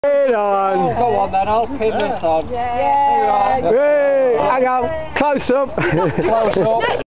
Go on then, I'll pin this on. Yeah. Hey, hang on, close up. Close up.